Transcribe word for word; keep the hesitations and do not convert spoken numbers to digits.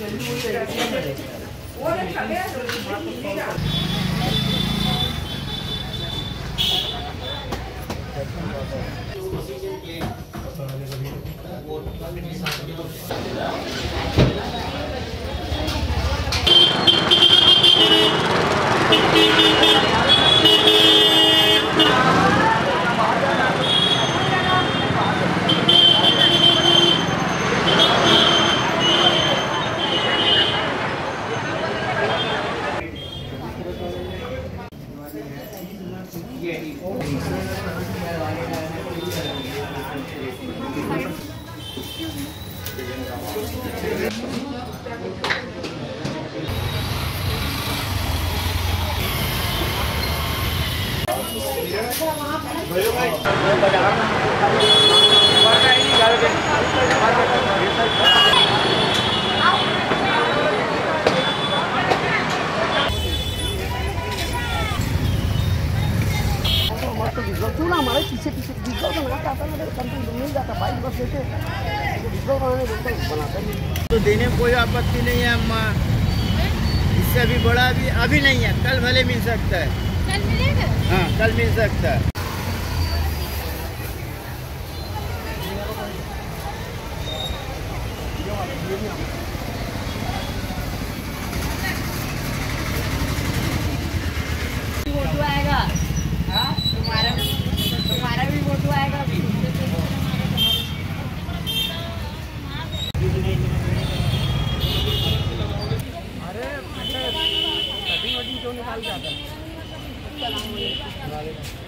चूना हमारे पीछे पीछे डिस्को बनाता था ना, कंट्रोल नहीं जाता बाइक बस लेके डिस्को बनाता नहीं। तो देने में कोई आपत्ति नहीं है अम्मा, इससे अभी बड़ा भी अभी नहीं है, कल भले मिल सकता है। कल मिलेगा? हाँ कल मिल सकता है। फोटो आएगा, हाँ तुम्हारा तुम्हारा भी फोटो आएगा अभी। अरे कटिंग वटिंग क्यों निकाल जाता है?